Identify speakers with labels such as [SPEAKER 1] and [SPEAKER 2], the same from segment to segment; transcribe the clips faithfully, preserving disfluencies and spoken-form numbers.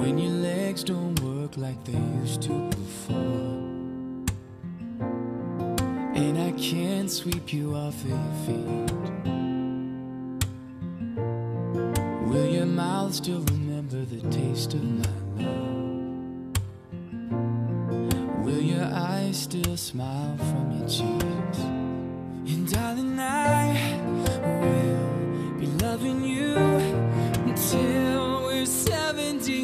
[SPEAKER 1] when your legs don't work like they used to before, and I can't sweep you off of your feet. Will your mouth still remember the taste of my love? Will your eyes still smile from your cheeks? And darling, I will be loving you until we're seventy.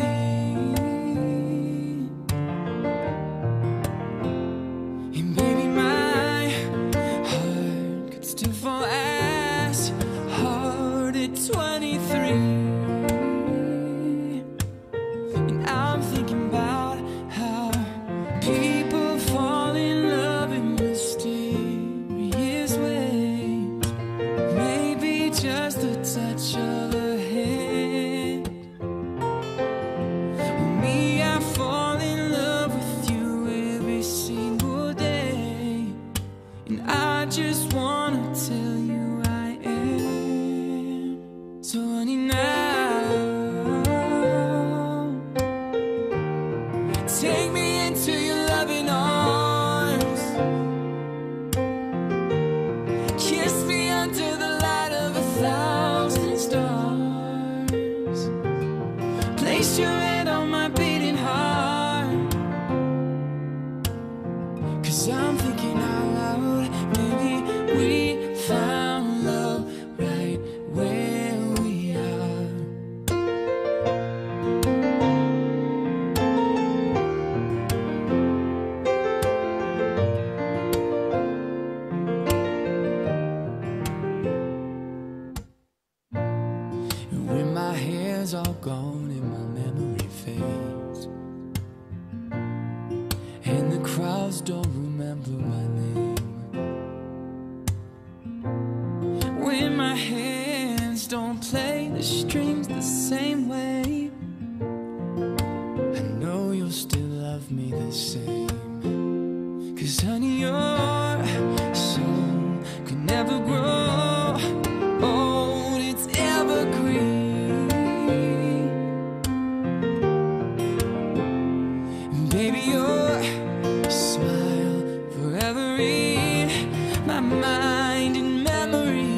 [SPEAKER 1] And baby, my heart could still fall as hard at twenty-three. And I'm thinking about how people fall in love in mysterious ways. Maybe just a touch of a hand. Me, I fall in love with you every single day, and I just wanna tell you I am. So honey, now take me into your loving arms. Kiss me under the light of a thousand stars. Place your head on my beating heart, 'cause I'm thinking out loud. Maybe we found love right where we are. And when my hair's all gone and my memory fades, and the crowds don't remember my name, when my hands don't play the strings the same way, I know you'll still love me the same. 'Cause honey, your soul could never grow old, it's evergreen. And baby, your smile forever in my mind and memory.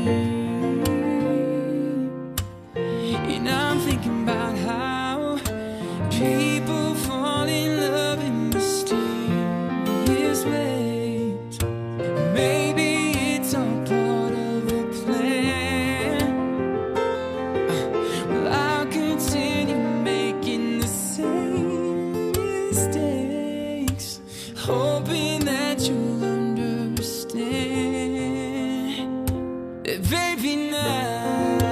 [SPEAKER 1] And I'm thinking about how people fall in love in mysterious ways. Maybe it's all part of the plan. Well, I'll continue making the same mistakes, hoping that you'll understand. Baby, now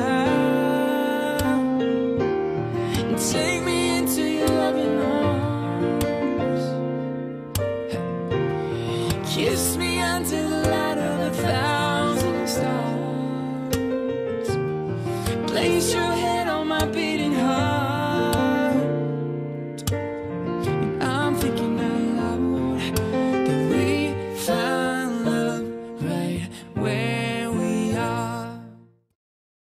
[SPEAKER 1] take me into your loving arms. Kiss me under the light of a thousand stars. Place your